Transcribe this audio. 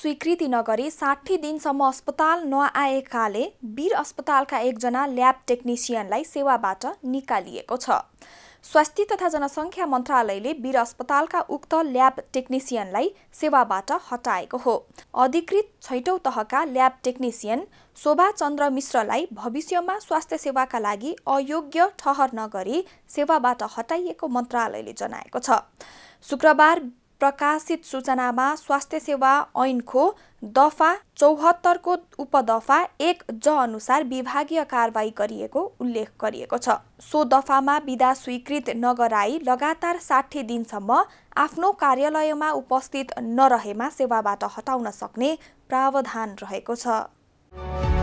स्वीकृति नगरी 60 दिनसम्म अस्पताल नआएकाले वीर अस्पतालका एकजना ल्याब टेक्निसियनलाई सेवाबाट निकालिएको छ। स्वास्थ्य तथा जनसङ्ख्या मन्त्रालयले वीर अस्पतालका उक्त ल्याब टेक्निसियनलाई सेवाबाट हटाएको हो। अधिकृत 6औं तहका ल्याब टेक्निसियन शोभा चन्द्र मिश्रलाई भविष्यमा स्वास्थ्य सेवाका लागि अयोग्य ठहर नगरी सेवाबाट हटाइएको मन्त्रालयले जनाएको छ। शुक्रबार प्रकाशित सूचनामा स्वास्थ्य सेवा ऐनको दफा 74 को उपदफा 1 ज अनुसार विभागीय कारबाही गरिएको उल्लेख गरिएको छ। सो दफामा बिदा स्वीकृत नगराई लगातार 60 दिनसम्म आफ्नो कार्यालयमा उपस्थित नरहेमा सेवाबाट हटाउन सक्ने प्रावधान रहेको छ।